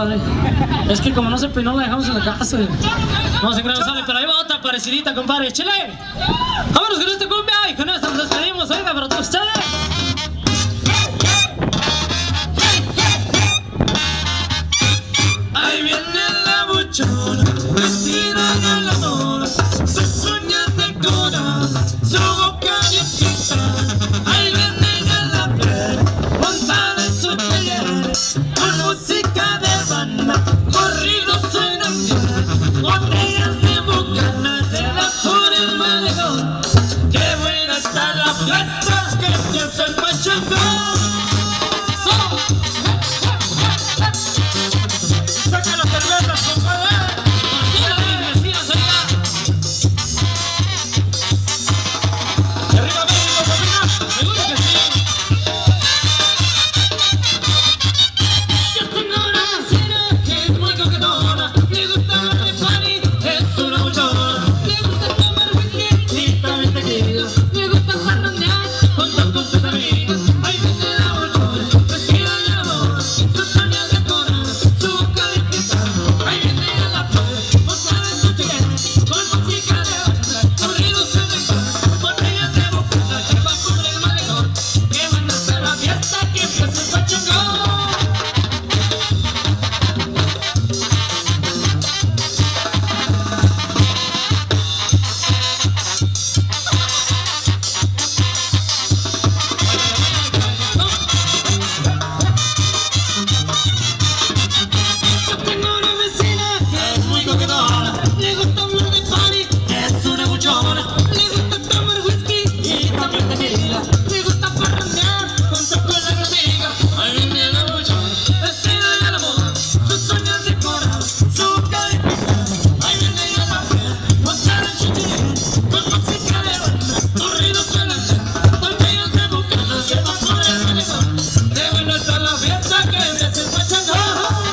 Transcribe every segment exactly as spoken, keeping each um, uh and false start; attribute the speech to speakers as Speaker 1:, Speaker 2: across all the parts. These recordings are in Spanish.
Speaker 1: compadre. Es que como no se peinó la dejamos en la casa. Vamos a crear sale, pero ahí va otra parecidita, compadre. ¡Chile! Vámonos con este cumbia y con esto nos despedimos. Oiga, para todos ustedes.
Speaker 2: Ahí viene la buchona, vestida de la moda, sus uñas decoran, su boca viejita. Ahí viene a la playa, montada en su taller, con música de banda, corridos en ambiente, botellas de bucana de la por el malecón. Qué buena está la fiesta, que empieza el pachangón. ¡Saca las cervezas, compadre! ¡Arriba, mis vecinos, oiga! ¡Arriba, México, familia! ¡Seguro que sí! Yo tengo una vecina que es muy coquetona, le gusta la party, es una buchona. Le gusta tomar whisky y también tequila, le gusta parrandear junto con sus amigas. Ahí viene la buchona, vestida de amor, sus uñas decoran, su boca viejita. Ahí viene a la playa, montada en su taller, con música de banda, corridos en el bar, botellas de bocana que van por el malecón. Que van a hacer la fiesta, que empieza el pachangón. Yo tengo una vecina que es muy coquetona, le gusta hablar de party, es una buchona. Le gusta tomar whisky y también tequila, le gusta parrandear junto con la amiga. Ahí viene la buchona, vestida de la moda, sus uñas decoran, su boca de pizza. Ahí viene a la fiesta, montada en su taller, con música de banda, corridos en la calle, botellas de bucana que van por el malecón. De buena está la fiesta, que empieza el pachangón.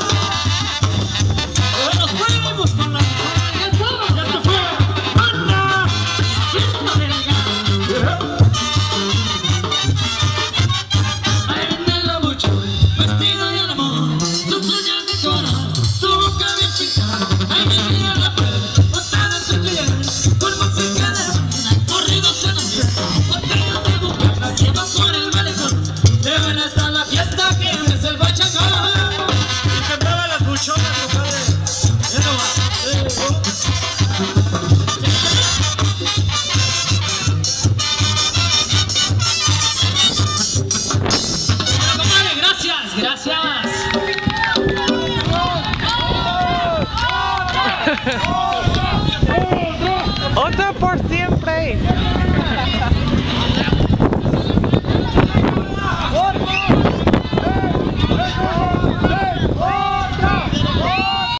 Speaker 2: Nos fuimos con la ya todo, ya se fue. ¡Anda! ¡Fiesta de la Ahí viene la buchona, vestida de la moda, sus uñas decoran, su boca bien chica. Ahí viene a la playa, montada en su taller, con música de banda, corridos en la fiesta, botellas de bucana que van por el malecón. De buena está la fiesta, que empieza el pachangón. Y cantaba las buchonas, compadre. Eso va. Eh, oh. Bueno, compadre, gracias, gracias.
Speaker 3: Otra por siempre.